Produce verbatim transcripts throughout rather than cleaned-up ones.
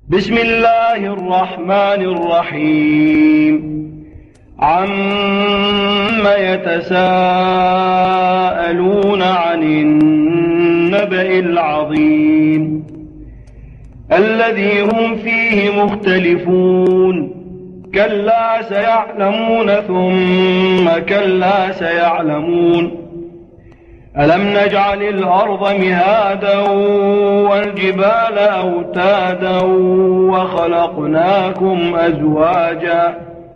بسم الله الرحمن الرحيم. عم يتساءلون عن النبأ العظيم الذي هم فيه مختلفون. كلا سيعلمون ثم كلا سيعلمون. ألم نجعل الأرض مهادا والجبال أوتادا وخلقناكم أزواجا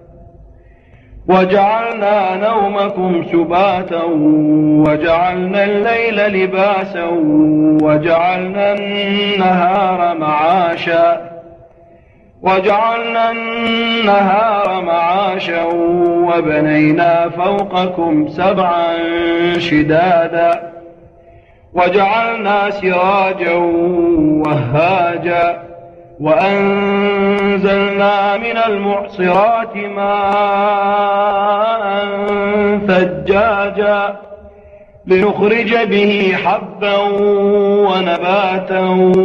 وجعلنا نومكم سباتا وجعلنا الليل لباسا وجعلنا النهار معاشا وجعلنا النهار معاشا وبنينا فوقكم سبعا شدادا وجعلنا سراجا وهاجا وأنزلنا من المعصرات ماء ثجاجا لنخرج به حبا ونباتا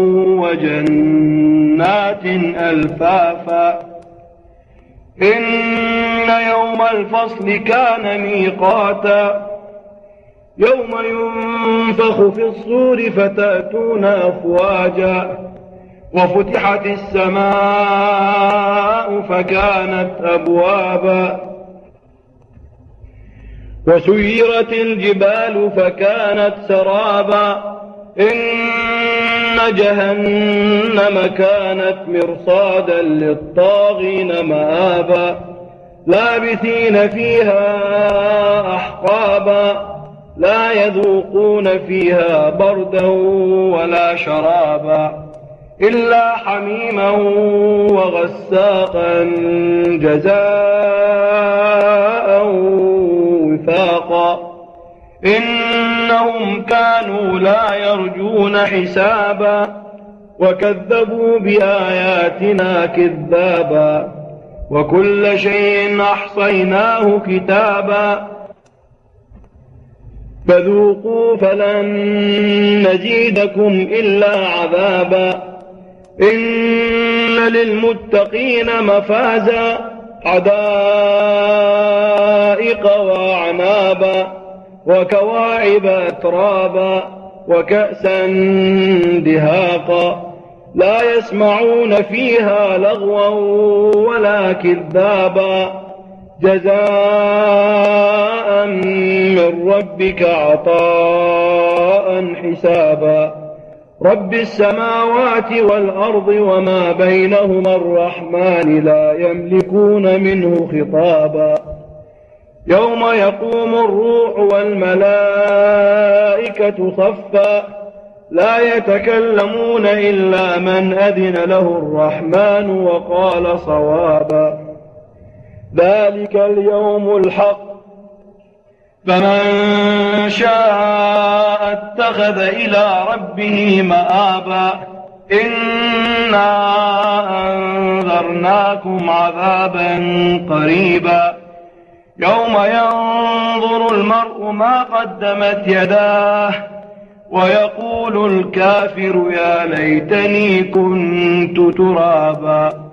وجنات ألفافا. إن يوم الفصل كان ميقاتا يوم ينفخ في الصور فتأتون أفواجا وفتحت السماء فكانت أبوابا وسيرت الجبال فكانت سرابا. إن جهنم كانت مرصادا للطاغين مآبا لابثين فيها أحقابا لا يذوقون فيها بردا ولا شرابا إلا حميما وغساقا جزاء وفاقا. إنهم كانوا لا يرجون حسابا وكذبوا بآياتنا كذابا وكل شيء أحصيناه كتابا فذوقوا فلن نزيدكم إلا عذابا. إن للمتقين مفازا حدائق وأعنابا وكواعب أترابا وكأسا دهاقا لا يسمعون فيها لغوا ولا كذابا جزاء من ربك عطاء حسابا. رب السماوات والأرض وما بينهما الرحمن لا يملكون منه خطابا. يوم يقوم الروح والملائكة صفا لا يتكلمون إلا من أذن له الرحمن وقال صوابا. ذلك اليوم الحق فمن شاء اتخذ إلى ربه مآبا. إنا أنذرناكم عذابا قريبا يوم ينظر المرء ما قدمت يداه ويقول الكافر يا ليتني كنت ترابا.